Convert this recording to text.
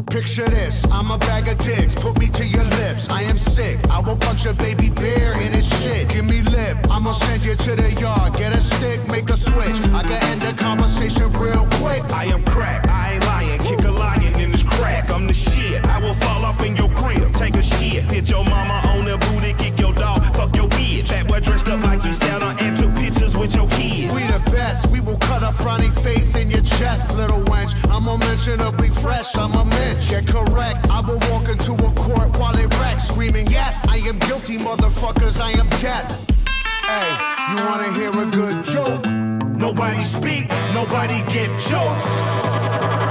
Picture this, I'm a bag of dicks, put me to your lips. I am sick, I will punch a baby bear in his shit. Give me lip, I'ma send you to the yard. Get a stick, make a switch, I can end the conversation real quick. I am crack, I ain't lying, kick a lion in this crack. I'm the shit, I will fall off in your crib, take a shit. Hit your mama on the booty, kick your dog, fuck your bitch. That boy dressed up like he Santa and took pictures with your kids. We the best, we will cut a frowny face in your chest, little wench. I'm unmentionably fresh, I'm a mensch. Get correct, I will walk into a court while it wrecks, screaming, yes, I am guilty, motherfuckers, I am death. Hey, you wanna hear a good joke? Nobody speak, nobody get choked.